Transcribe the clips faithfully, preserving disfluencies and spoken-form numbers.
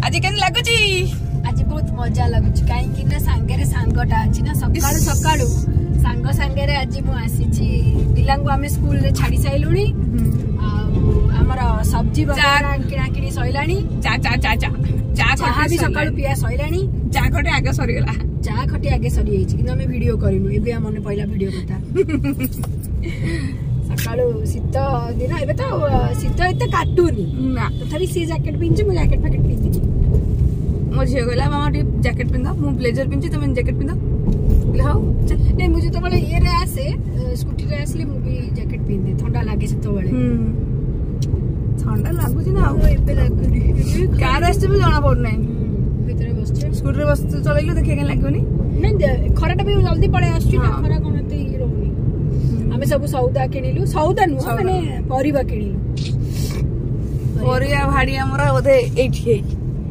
आज केन लागुची आज बहुत मजा लागुची काई कि ना सांगरे सांगटा अछि ना सकाळु सकाळु सांग सांगरे आज मु आसीची पिलांगु आमे स्कूल रे छाडी साइलुनी हमर सब्जी वगैरह किना किनी सइलानी चा चा चा चा चा चाहा भी सकाळु पिया सइलानी चा खटे आगे सरी गेला चा खटे आगे सरी हेछि कि हमें वीडियो करिनु एबे हमने पहिला वीडियो करता सकाळु शीत दिन एबे तो शीत एते काटुनी ना तथापि सी जैकेट पिंछि मु जैकेट पैकेट पिंछि मो झियो गला मामा टी जैकेट पिंदा मु ब्लेजर पिंछि तुम जैकेट पिंदा हाउ ने मुझे तो बळे ये रे आसे स्कूटी रे आसले मु भी जैकेट पिंदे ठंडा लागे से तो बळे ठंडा लागुची ना आ एबे लागुनी कार आस्ते भी जाना पड़ नै भीतर बसछे स्कूटर बस चलैलो देखै के लागोनी नहीं खराटा भी जल्दी पड़े आछी ना खरा कोन ते ही रहउनी हमें सब सौदा किनिलु सौदा नु माने परिबा किनिलु परिया भाड़ी हमरा ओदे एठी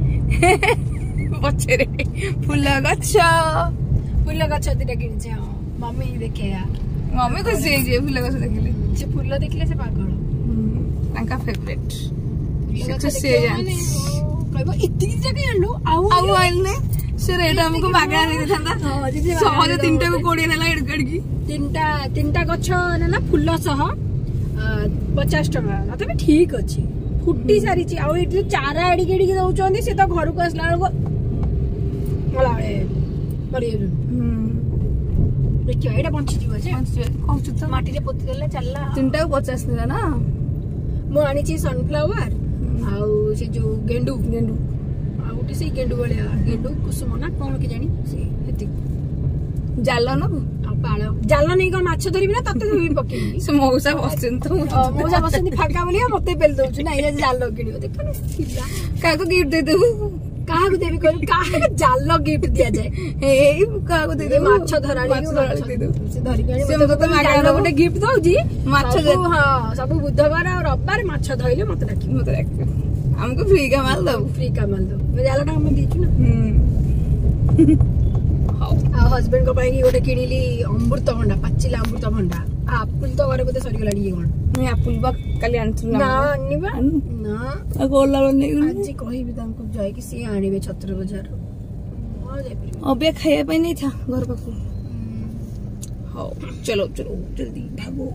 पछरे फूल गछ फूल गछ दिटा किनछे हां मम्मी देखे या मम्मी को से जे फूल गछ देखले से फूल देखले से पागल तांका फेवरेट से से जाने कहबो इतनी जगह आलो आउ आउ आइलने से रेट हमको मागना नहीं देथांदा हां जे सहज तीनटा को कोडी नेला एडगडगी तीनटा तीनटा गछ ना ना फूल सह पचास टका तबे ठीक अछि फुटी सारी ची आउ इति चारा एडी केडी दउचोंदी से तो घर को असला को मलाई बड़ी हम देखियो एटा पंची जीव छे कहछु त माटी रे पोती देले चलला तीनटा को पचास नेला ना मु आनी ची सनफ्लावर आउ से जो गेंडू गेंडू आउ टी से गेंडू वाले गेंडू कुसुम ना कोन के जानी से हेती जाल न पाळ जाल नहीं को माछ धरिबी ना तते धरिबी पकेबी से मौसा बसचन तो मौसा बसनी फाका बोली मते बेल दउछु ना इले जाल किनियो देखन थिला का को गिफ्ट दे देबू काहा को देबी कहू काहा जाल गिफ्ट दिया जाए ए का को दे दे माछ धराली दे दे से धरि के से मते मागना गोटे गिफ्ट दउजी माछ हां सब बुधवार और रविवार माछ धइले मते डाकी मते डाकी हमको फ्री का माल दो फ्री का माल दो मैं जालटा हम दीछु ना हम आ हस्बैंड को पाई गोटे किनिली अमृत भंडा पाचिला अमृत भंडा आपुल तो घरे बोते सरी गलाडी कोन मैं आपुल बा काली आनथु ना निबा ना आ गोला बने आज कहिबी तांको जाय कि से आनिबे छत्र बाजार आ जाय अबे खाया पे नहीं था घर पाखु हां चलो चलो जल्दी भागो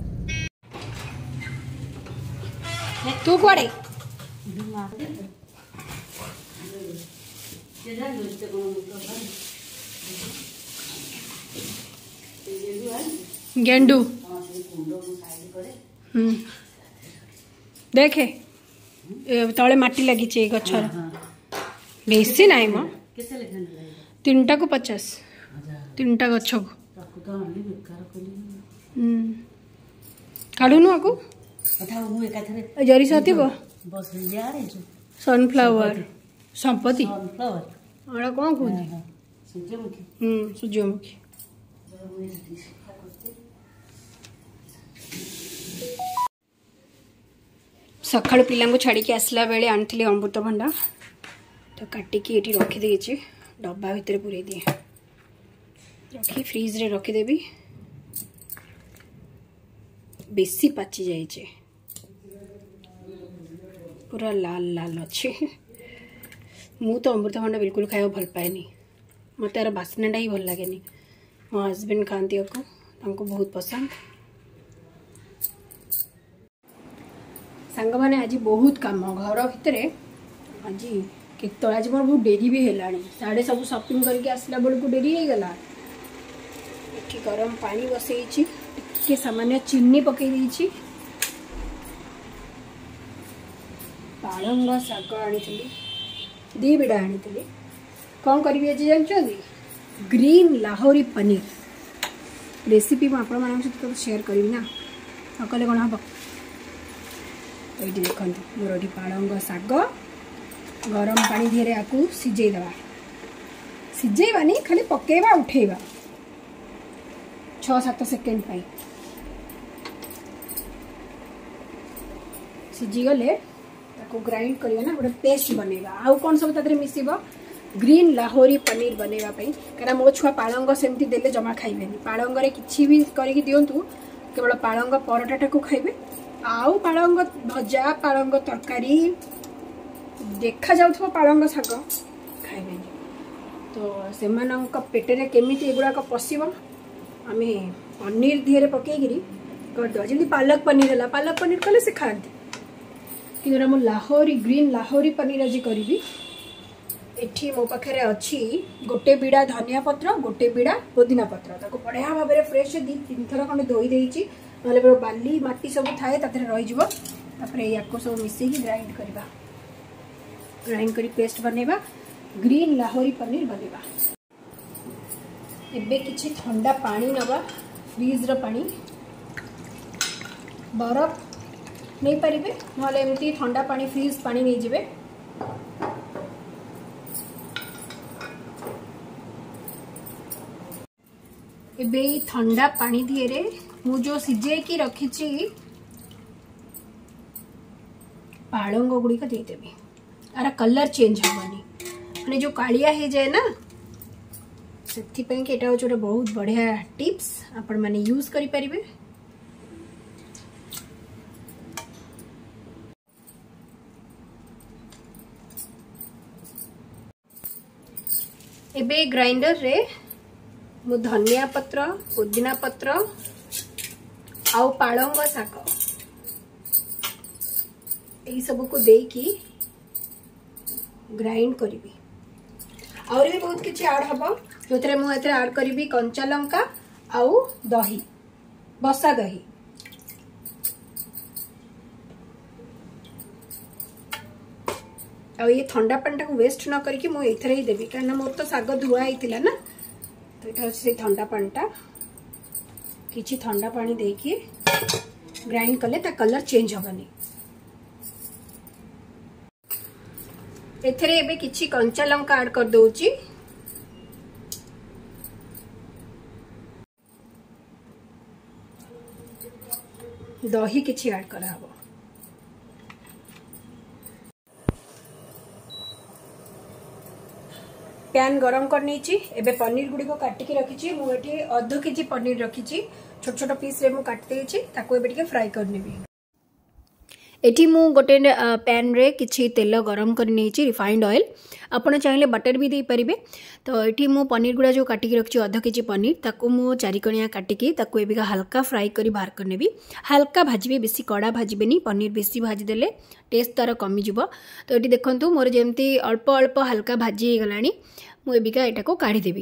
तू कोड़े गेंडू हम्म देखे तले माटी लगी गछर बेसी नाई मो तीनटा को पचास तीनटा गछ को काढुनु आकु जरी साथी बो सनफ्लावर संपत्ति अड़ा कौन कहते सूर्यमुखी हम्म सूर्यमुखी सकाळु पिला छाड़ी आसला बेले आनी अमृत भंडा तो काटिकी ये रखीदे डब्बा भितर पूरे दिए रखी फ्रिज रे रखीदेवी बेसी पाची जाइए पूरा लाल लाल अच्छे मु तो अमृत भंडा बिल्कुल खाया भल पाएनी मत यार बास्नाटा ही भल लगे मो हजबैंड खाती को बहुत पसंद सांग मैंने आज बहुत काम घर भितर आज केत आज मोर बहुत डेरी भी है साढ़े सब शॉपिंग करके आसला बेल को डेरी हो गला ये गरम पानी बसई टे सामान्य चीनी पकई देछि पालंग शाग आनी दी बिड़ा आनी कौन करी आज जानते ग्रीन लाहौरी पनीर रेसिपी मुझे आपण मान सहित शेयर करी ना कले कौन हम ये देखते मोर ये पालंग शाग गरम पानी धीरे आपको सिझेदवा सिझेबानी खाली पकेबा उठेबा छह सात सेकेंड पाई सिझीगले ताको ग्राइंड करिया ना गोटे पेस्ट बनेगा आउ कौन सब तादरे मिसिबो ग्रीन लाहौरी पनीर बनेगा पई कारण मो छुआ पालंग सेमती देले जमा खाइबेनी पालंग रे किछि भी करिक दियंतु केवल पालंग परोटा टाको खाइबे आउ पालंग भजा पालंग तरकारी देखा जाउथबो पालंग शाग खाइबे तो सेमानंक पेटरे केमिति एगुड़ाक पशिब आम पनीर दिहरे पकईकि करदे जमी पालक पनीर है पालक पनीर कले से खाती कि मो लाहौरी ग्रीन लाहौरी पनीर आज करी एठी मो पाखे अच्छी गोटे बिड़ा धनिया पत्र गोटे बिड़ा पुदीना पत्र ताको बढ़िया भाव में फ्रेश दी तीन थर खंडे धोई देइछि नले बाली माटी सब थाए ताथे रही जिवो तापरे याको सब मिसेई ग्राइंड करबा ग्राइंड करी पेस्ट बनेबा ग्रीन लाहौरी पनीर बनेबा। एबे किछि ठंडा पानी नबा फ्रीज रो पानी बरफ नहीं पारिबे नले एमती ठंडा पानी फ्रीज पानी नहीं जिबे एबे ठंडा पानी दिए मु जो सिझे की रखी पालंग गुड़िक देदेवी यार कलर चेंज हेनी मैंने जो कालिया हो जाए ना से एटा हूँ बहुत बढ़िया टिप्स आपण माने यूज करि परिबे। एबे ग्राइंडर रे मु धनिया पत्र पुदीना पत्र आउ पालंग शाग यही सब को देकी ग्राइंड करी आउरी भी बहुत किसी ऐड हम जो थे मुझे ऐड करी कंचा लंका आउ दही बसा दही आ ये ठंडा पानी टाक वेस्ट न करके मुझे ही देवी कहीं मोर तो शाग धुआ होता ना तो ये से ठंडा पानीटा किसी ठंडा पानी देकी ग्राइंड कले ता कलर चेंज हेनी एथरे एबे किछि कंचा लंका ऐड कर दोची दही किछि ऐड करा हबो पैन गरम कर नीची एबे पनीर गुडी को काटी के रखिची मु एठी आधा केजी पनीर रखिची छोट छोट पीस रे मु काट देची ताको एबे टिके फ्राई कर नेबी। एठी मु गोटे पैन रे किछि तेल गरम कर नेची रिफाइंड ऑयल आपण चाहिले बटर भी दे परिबे तो एठी मु पनीर गुडा जो काटी के रखिची आधा केजी पनीर ताको मु चारि कणिया काटी के ताको एबे हल्का फ्राई करी बाहर कर नेबी हल्का भाजबे बेसी कड़ा भाजबेनी पनीर बेसी भाजी देले टेस्ट तार कमी जिवो तो एठी देखंतु मोर जेमती अल्प अल्प हल्का भाजी हे गलानी मु एबिका एटा को काढी देबी।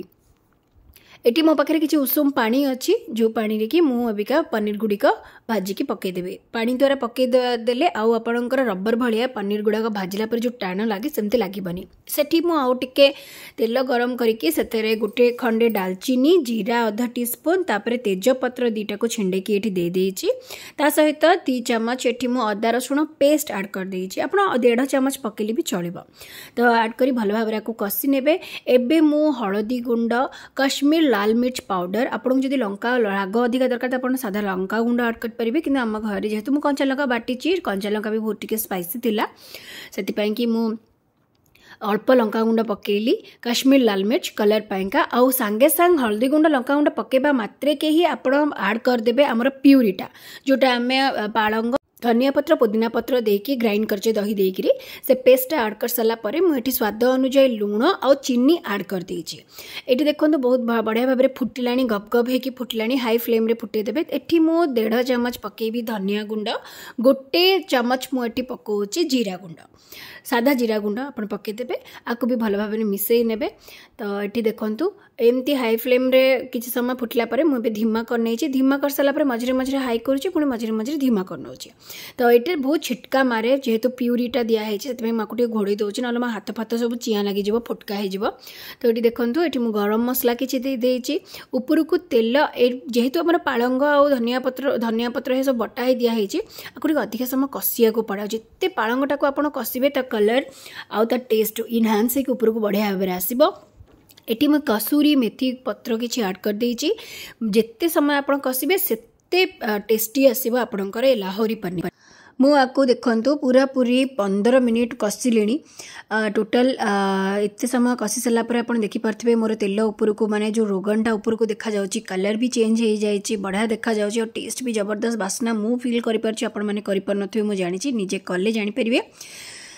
एटी मो पाखे किसी उषुम पानी अच्छी जो पानी रे कि मु एबिका पनीर गुड़िक भाजिकी पकईदेवी पानी द्वारा पकई देले आउ आपणकर रबर भाया पनीर गुड़ाक भाजिला पर जो टाण लगे सेमती लगभनी सेठी मु आउ टिके तेल गरम करके सेतेरे गुटे खंडे डालचीनी जीरा अधा टीस्पून तापरे तेजपत्र दीटा को छिंडेकी एठी दे देइची ता सहित दी चमच एठी मु अदा रसुण पेस्ट ऐड कर देइची आपण डेढ़ चमच पकेली भी चलिबो तो ऐड करी भल भाबरे को कसी नेबे। एबे मु हळदी गुंड कश्मीर लाल मिर्च पाउडर आपन जदि लंका राग अधिक दरकार तो आप साधा लंका गुंड ऐड कर पारे कि आम घर जेहेतु मुझे कंचा लंका बाटी कंचा लंका भी बहुत टी स्पाइसी थिला से कि मु अल्प लंका गुंड पकेली कश्मीर लाल मिर्च कलर पाइंका आउ सांगे सांग हल्दी गुंड लंका गुंड पकेबा मात्रे के ही आपण ऐड करदेबे आमर प्यूरीटा जोटा आमे पालंग धनिया पत्र पुदीना पत्र देकी ग्राइंड करचे दही देकी से पेस्ट ऐड कर सारा पर मुझे स्वाद अनुजाई लुण आ चीनी ऐड कर देइछि। एटी देखो बहुत बढ़िया भाव में फुटिलानी गप गप होगी फुटिलानी हाई फ्लेम रे फुटेदेवे। एटी मु डेढ़ चमच पकेबी धनिया गुंड गोटे चमच मुझे पकाउछि जीरा गुंड सादा जीरा गुंड आपन पकेदेवे आपको भी भल भाव में मिसई नेबे। तो ये देखु एमती हाई फ्लेम रे किसी समय फुटला पर मुझे धीमा कर नहीं धीमा कर सारा मझे मझे हाई करुँच पुणी मझे मझे धीमा कर नौची तो ये बहुत छिटका मारे जेहेतु प्यूरीटा दिखाई से मुझे घोड़े दूसरी ना मो हाथ फाथ सब चिया लगे फुटका हो। तो ये देखो ये मुझे गरम मसला किसी देदेची ऊपर को तेल जेहेतु आम पालंग आ धनिया पत्र धनिया पत्र सब बटा दिखाई आपको अधिक समय कषिया को पड़ा जिते पालंगटा को आप कषिबे कलर आउ ता टेस्ट इनहांस होकर ऊपर को बढ़िया भाव में आसो। एटी मैं कसूरी मेथी पत्र किसी ऐड कर देइछि जेते समय आप कषिबे सेते टेस्टी आसो आपणकर लाहौरी पनीर। मु आपको देखंतु पूरा पूरी पंद्रह मिनिट कषिली टोटाल एत समय कषि सारा पर आप देखिपे मोर तेल ऊपर को माने जो रोगनटा ऊपर को देखा जाउची कलर भी चेंज हो जाइए बढ़िया देखा जाउची और टेस्ट भी जबरदस्त बास्ना मु फील कर पारछि आपण माने करि पर नथिबे मु जानिछि निजे कले जानि परिबे।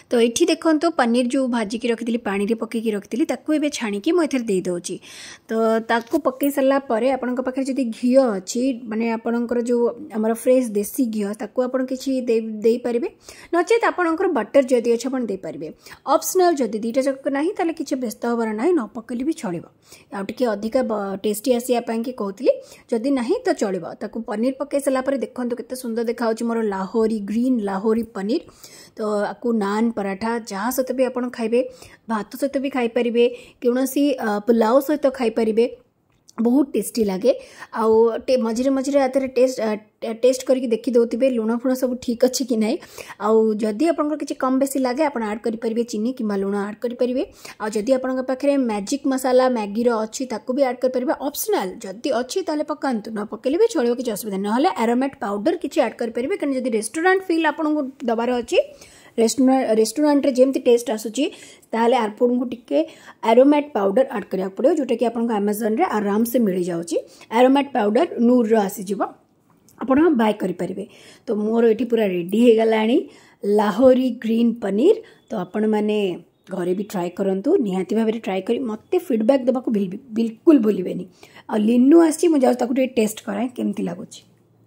तो ये देखो तो पनीर जो भाजिक रखी पानी रे पकईकी रखी ताकू ए छाणिकी मुझे दे दूँगी। तो ताकू पकई सारा आपण पाखे जदि घी अच्छी माने आपणकर जो आमर फ्रेश देसी घी ताकू आप किसी दे पारे नचेत आपणकर बटर जदि अच्छे आप देपारे ऑप्शनल जदि दुईटा जाक ना ताले किसी व्यस्त हबार ना न पकईले भी चलो आउ टे अधिका टेस्टी आसापी कि कहती जदि ना तो चलो ताकू पनीर पकई सारापर देखो केते सुंदर देखा मोर लाहौरी ग्रीन लाहौरी पनीर। तो आपको नान पराठा जहाँ सहित भी आप खाइबे भात सहित भी खाई पारिबे कौन पुलाव सहित खाई पारिबे बहुत टेस्टी लगे आउ मझे मझे आते टेस्ट टेस्ट करके देखी दौथे लुण फुण सब ठीक अच्छे कि ना आउ जदि आप किसी कम बेसी लगे आप ऐड करेंगे चीनी कि लुण ऐड करेंगे आ जदि आप पाखे मैजिक मसाला मैगी अच्छी ताकू भी ऐड करेंगे ऑप्शनल जदि अच्छी ताले पकातु न पकेले भी चलो किसी असुविधा ना एरोमेट पाउडर किसी ऐड करेंगे कहीं जब रेस्टोरेंट फिल आपको दबार अच्छी रेस्टोरेंट रेस्टोरेंट रे जेमती टेस्ट आसूची ताहले आपको टिके एरोमेट पाउडर ऐड करिया पड़ो जोटा कि आपको अमेजन रे आराम से मिल जाउची। एरोमेट पाउडर नूर रो आसीजिवो आपण बाय करि परिबे। तो मोर एठी पूरा रेडी हे गलाणी लाहौरी ग्रीन पनीर। तो आपण माने घरे भी ट्राई करंतु निहाती भाव में ट्राई करी मते फीडबैक देबा को बिल्कुल भूलिबेनी। आ लिन्नू आसी मु जाउ ताकू टेस्ट कराए केमती लागुची।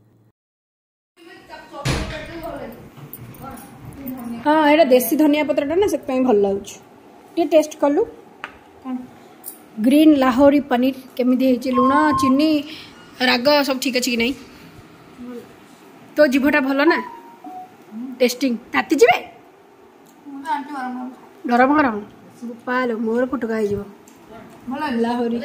हाँ ये देसी धनिया पत्रटा ना से भल लगुच टे टेस्ट कलु ग्रीन लाहौरी पनीर केमी लुण चीनी राग सब ठीक अच्छे कि नहीं तो जीभटा भल ना टेस्टिंग ताती जी गरम गरम पालो मोर फुटका हो लाहौरी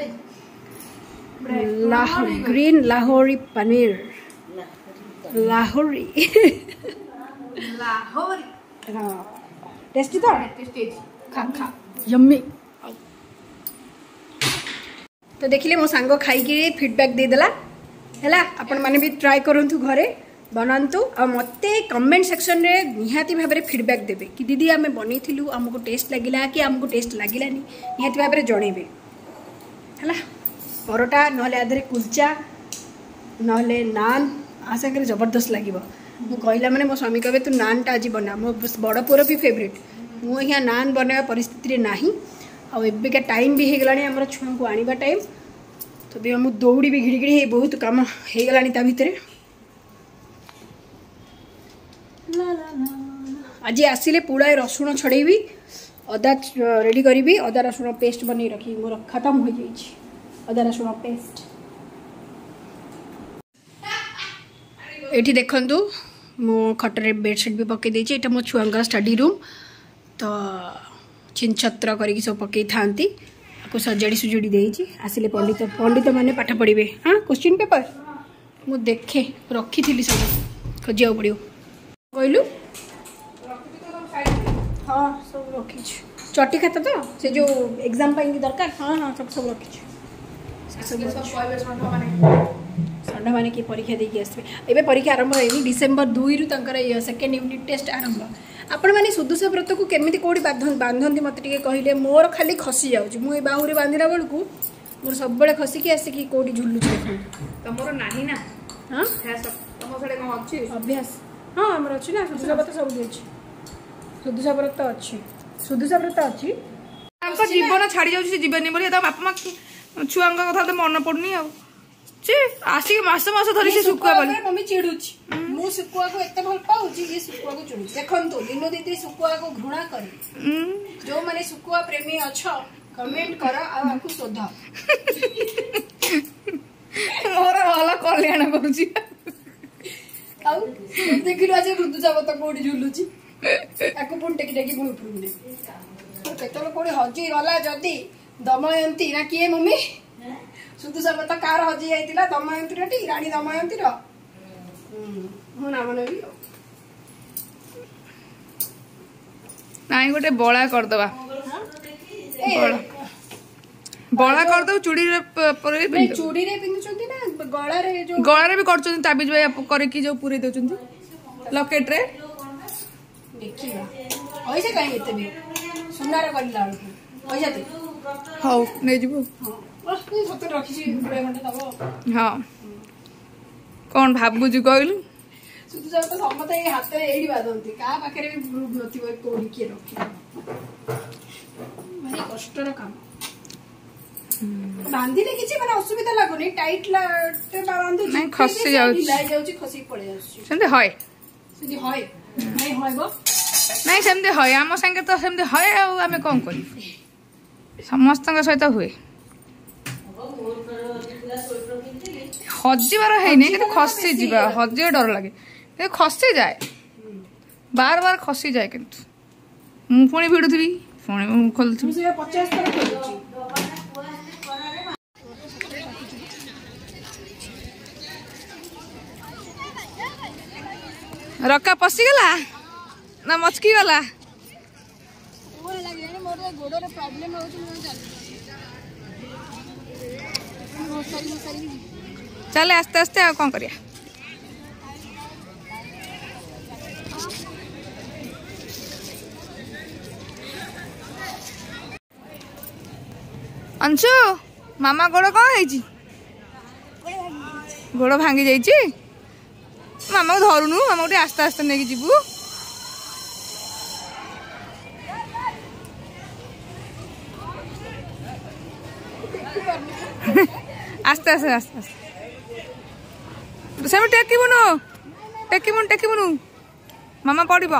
लाहौरी ग्रीन लाहौरी पनीर लाहौरी लाहौरी हाँ टेस्टी तो टेस्टी खा खा यम्मी। तो देखिले मो सांग खाई फीडबैक देदेला है आपण मैंने भी ट्राई करूँ घरे बनातु आ मते कमेंट सेक्शन रे निहाती भाव में फीडबैक देबे कि दीदी आम बनईलु आमको टेस्ट लगिला कि आमको टेस्ट लगिलानी निहाती भाव में जनइबे है परोटा नहले आधे कुलचा नहले नान आ सागर जबरदस्त लगे मु कहला माने मो स्वामी कहे तू नान टा आज बना मो बड़ पुर भी फेवरेट मु यहाँ नान बनवा परिस्थिति नहीं आबेका टाइम भी हो गलानी आम छुआ को आनिबा टाइम तो भी हम दौड़ी भी घिड़ी घिड़ी बहुत कम हो गलानी ता भितर आज आसिले पुड़ा रसुण छड़ेबी अदा रेडी करी अदा रसुण पेस्ट बन रखी मोर खत्म हो जाइए अदा रसुण पेस्ट। ये देखु मो खटरे बेडसीट भी पकई देछि एटा मो छुआ स्टडी रूम तो छिन छत्र करके सब पकई थांती आपको सजाड़ी सुजुड़ी देछि आसिले पंडित पंडित माने पाठ पढ़िबे। हाँ क्वेश्चन पेपर मु देखे रखी थी सब खोजिया पड़ो कहलु हाँ सब रखी चटी खाता तो से जो एग्जाम दरकार हाँ हाँ सब सब रखी संडा मैंने किए परीक्षा देकी आसबे एबे परीक्षा आरंभ होनी डिसेम्बर दुई रु तंकर सेकेंड यूनिट टेस्ट आरंभ आपण मैंने सुदूषा व्रत को केमिति कोडी बांधती मत टे कहले मोर खाली खसी जाऊँ मुझे बाहुरी बांधिला बेलू मोर सब बड़े खसिकी आसिकी कोडी झुलुच देखो तुमर नाही ना हाँ तुम साडे कौन अच्छी अभ्यास हाँ आमर अच्छी ना सुदूषा व्रत सब अच्छी सुदूषा व्रत अच्छी सुदूषा व्रत अच्छी जीवन छाड़ी जाऊँ जीवन बोली बापा माँ छुआ कथा तो मन पड़नी आ आसिक मास मास धरी से सुकुआ बोली मम्मी चिड़ुची मु सुकुआ को एते भल पाउची ये सुकुआ को चिड़ुची देखंतु लिनो दीदी सुकुआ को घृणा करी जो माने सुकुआ प्रेमी अछ कमेंट कर आ आकु शोध मोर वाला कल्याण करूची आउ देखिलो आज ऋतु जावत कोडी झुलुची आकु पुन टेकी टेकी पुन उठुने केतल कोडी हजी गला जदी दमयंती ना किए मम्मी सुदूषा व्रत कार हजी जाइतिला दमयंती रे रानी दमयंती रो मो नाम नेबी नाई गोटे बड़ा कर दबा बड़ा बड़ा कर दो चूड़ी रे परे नहीं चूड़ी रे पिन चंती ना गळा रे जो गळा रे भी कर चंती ताबिज भाई करे की जो पूरे दो चंती लॉकेट रे देखिबा ओइसे काई एते भी सुनार करला पैसा दे हाउ नै जिवो हां हाँ कौन भावुचु कहलु सुधु जाओ तो समते हाथ में एडी बांधती का पाखे भी प्रूफ नथिबो कोडी के रखी भारी कष्टर काम बांधिले किछि माने असुविधा लागुनी टाइट ला बांधु नहीं खसी जाउछि ढिलाई जाउछि खसी पड़े जाउछि सेंते होय सेंते होय नहीं होयबो नहीं सेमती है आम संगे तो सेमती है आम कौन कर समस्त सहित हुए हजिबार है नहीं कि खसी जा हजिया डर लगे खसी जाए बार बार खसी जाए किंतु मु पुणी भिड़ुथी पुणी खोलुथी रक्का पशिगला ना मचकी वाला मोर लागे मोर गोडो रे प्रॉब्लम होउछ mo चल mo सरी mo सरी चले आस्ते आस्ते आ कौन करिया अंशु मामा गोड़ कौन है गोड़ भांगी जाइए मामा को धरुनु मामा को आस्ते आस्ते नहीं जीवु आस्ते आस्ते आस्ते आस्ते सेम टेकिबुनु टेकिबुनु टेकिबुनु मामा पड़ब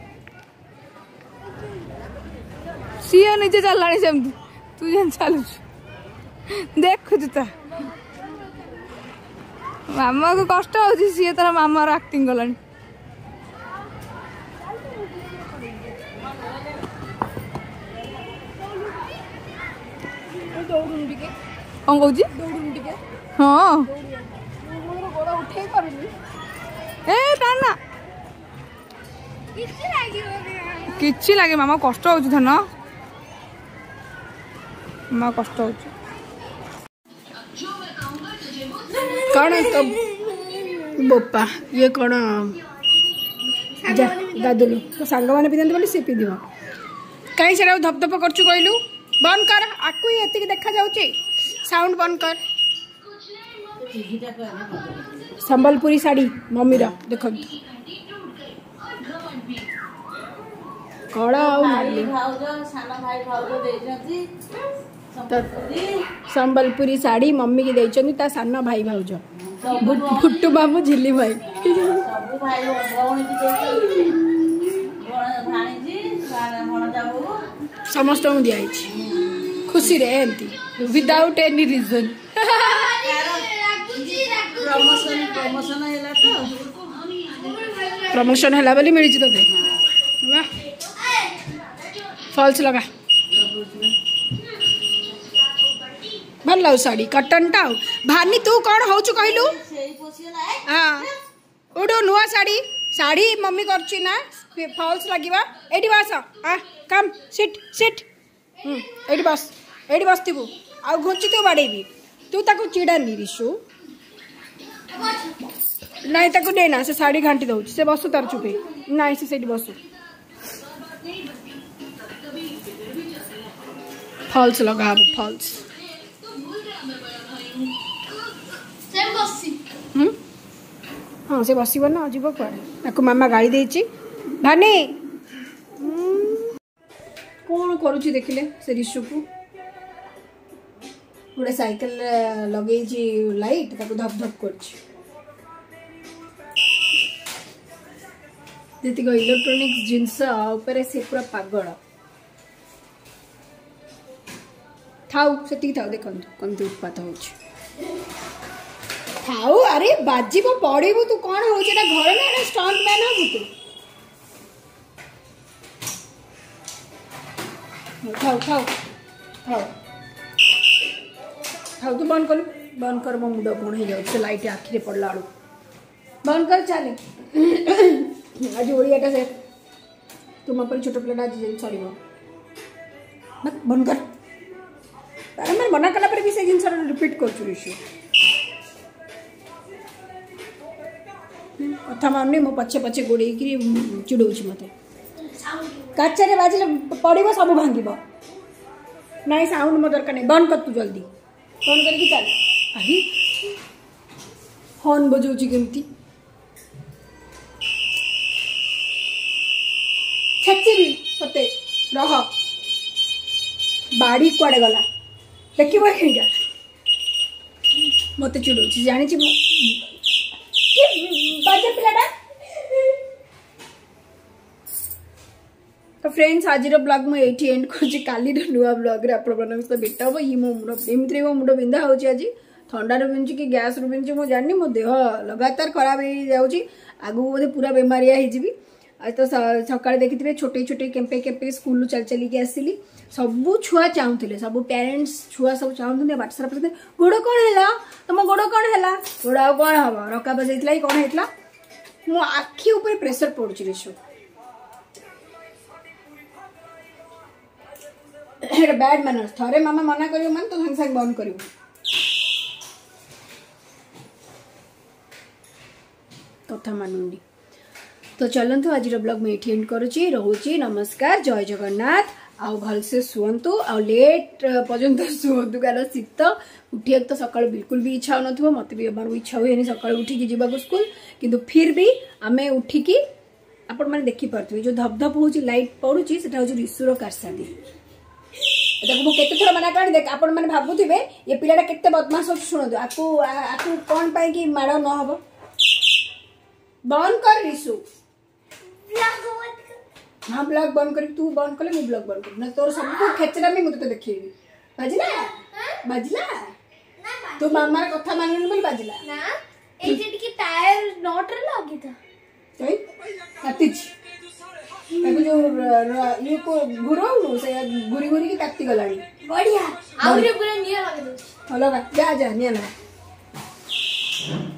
सी निजे चलला सेमती तू जेन चलु देखु तो मामा को कष्ट हो सी तार मामा एक्टिंग गलानी कौन कौच हाँ किछि लगे मामा कष्ट हो धन मामा कष्ट हो कौन तो बोपा ये कौन जा दादुलु तो सांग मैंने पिंधे बोली सी पिंध कहीं से धपधप करचु कहलु बंद कर आकु ही एतिक देखा जाउची साउंड बंद कर संबलपुरी साड़ी मम्मी रा देखो कड़ा आउ नाली संबलपुरी साड़ी मम्मी की देइछनी ता सानो भाई भाउज फुट्टू बाबू झिल्ली भाई सब भाई भौणी की देइछनी भाणी जी भाणा जाबू समस्त को दिया खुशी रे एमती without any reason promotion promotion हैला तो प्रमोशन हैला बोली मिली तोते वाह फॉल्स लगा भल लाउ साड़ी कटन टा भानी तू कौन हो छु कहलु हां ओडो नुआ साड़ी साड़ी मम्मी करची ना फॉल्स लागिबा एडी बस आ कम सिट सिट हम एडी बस एडी बसतिबु आ घुंची तो बाडेबी तू ताको चिड़ा नी रिशु नहीं ताको देना से साड़ी घांटी दउ से बसु तार चुपे नहीं से सेडी बसु फॉल्स लगा फॉल्स से बसी हम हाँ से बसब ना जीव कड़े मामा गाड़ी देची भानी कौन करुच्ची देखिले से रिशु को गोटे साइकिल लगे लाइट धप धप कर इलेक्ट्रोनिक्स जिनस से पूरा पागल थाउ से थाउ देखो कमती उत्पात हो थाउ अरे बाजीबो पड़ीबो तू कौन हो जेटा घर ना स्टंट मैन हो तू थाउ थाउ थाउ थाउ तू बंद कर बंद कर मो मुंड कौन हो जाए लाइट आखिरे पड़ला आड़ू बंद कर चले आज ओडियाटा से तुम पर छोट पिलाटा आज सर बंद कर अरे मैं मना कला पर भी से जिनस रिपीट कर ऋषि कथा मानुनी मो पछे पछे गोड़े चिड़ौची मत काचरे बाजिले पड़ो सब भांग ना साउंड मो दरकार नहीं बंद कर तू जल्दी बंद करके चल अरे हॉर्न बजाऊँ केमती छेचिबी सते रह बाड़ी कुआडे गला देखिबो एखिगा मते चिड़ौछि जानि छि बाजे पिलाटा। तो फ्रेंड्स आज ब्लॉग मुझे ये एंड कर नुआ ब्लॉग रे आपण मन सहित भेट हम ये मो मुंड एमती मो मुंड बिंधा हो आज थंडार बिंधुची कि गैस रु बिंधुची मो जानी मो देह लगातार खराब हो जाऊँगी आगू बोधे पूरा बेमारिया होजी। आज तो सकाଳେ देखिथे छोटे छोटे केम्पे केम्पे स्कूल चल चलिकी आसली सबू छुआ चाहूले सब पेरेंट्स छुआ सब चाहते बाटसारा पचार गोड़ कौन है तुम गोड़ कौन है गोड़ आ कौन हम रका बजाइला कौन होता मो आखि ऊपर प्रेसर पड़ुची रिशु बैड मैनर्स थरे मामा मना करियो मन तो संग संग बंद करियो। कथा मानुंडी तो चलतु आज ब्लॉग में ये एंड करुच्ची रोची नमस्कार जय जगन्नाथ आउ भलसे शुंतु आ लेट पर्यंत शुंतु कारण शीत उठिया तो सकाल बिल्कुल भी इच्छा हो मत भी हमारे इच्छा हुए सका उठिकी जावाक स्कूल किंतु फिर भी आमे उठिकी आपण मैंने देखिपे जो धपधप हो लाइट पड़ुची से ऋषुर कारसादी मुझे थोड़ा मना कर देख आपण मैंने भावुवे ये पिलाटा केते बदमाश हो शुणु आपको आपको कौन पाई कि माड़ न हम बंद कर ऋषु हाँ ब्लॉग बंद कर तू बंद कले मु ब्लॉग बंद कर तोर सब को खेचरा में मुझे तो देखिए बाजिला बाजिला तू मामा कथा माननी बोल बाजिला ना ए जेड की टायर नॉट रे लगी था तई काटिच ताको जो ये को गुरो से गुरी गुरी की काटी गलानी बढ़िया आउरे पूरा निया लगे दो हलो जा जा निया ना